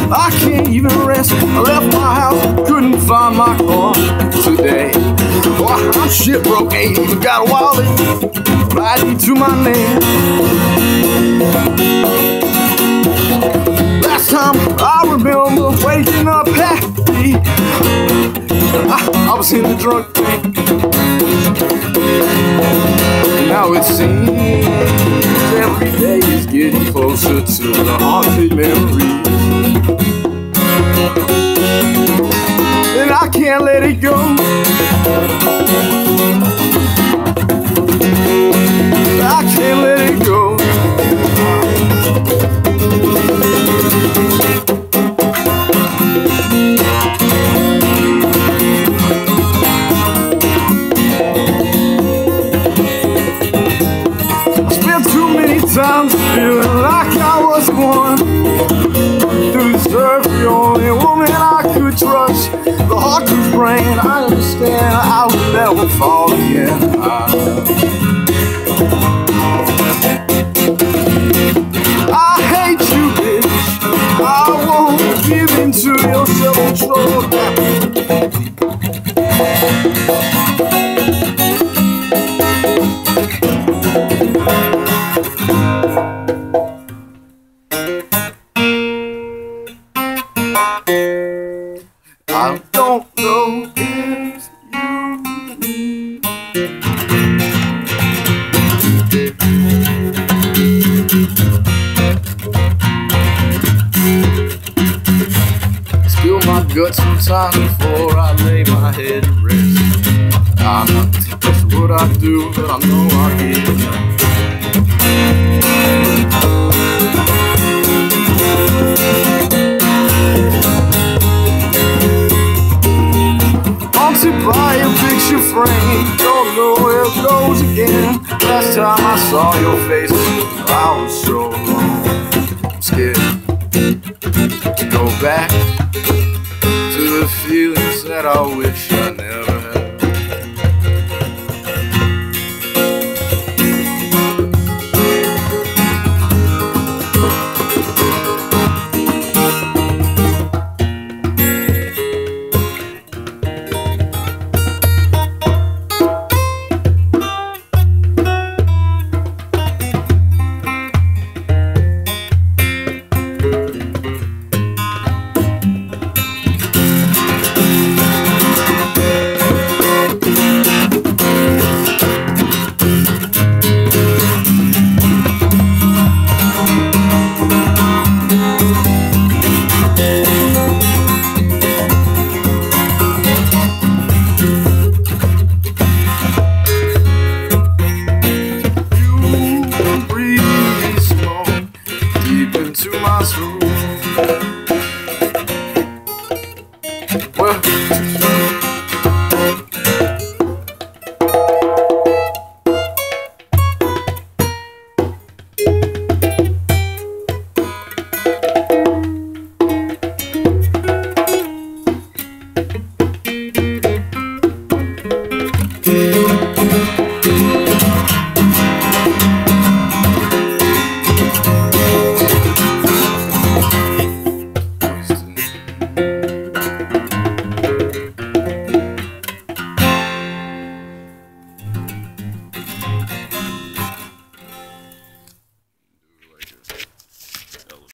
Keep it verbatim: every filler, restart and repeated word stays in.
I can't even rest. I left my house, couldn't find my car today. Oh, I'm shit broke, ain't even got a wallet riding to my name. Last time I remember waking up happy, I, I was in the drunk tank. Now it seems every day is getting closer to the haunted memories, and I can't let it go. I can't let it go. Times feeling like I was born to deserve the only woman I could trust. The heart whose brain I understand I would never fall again. I hate you, bitch. I won't give in to your self-control. I don't know if you spill my guts sometimes before I lay my head to rest. I'm not just what I do, but I know I get enough. By a picture frame, don't know where it goes again. Last time I saw your face, I was so alone. I'm scared to go back to the feelings that I wish I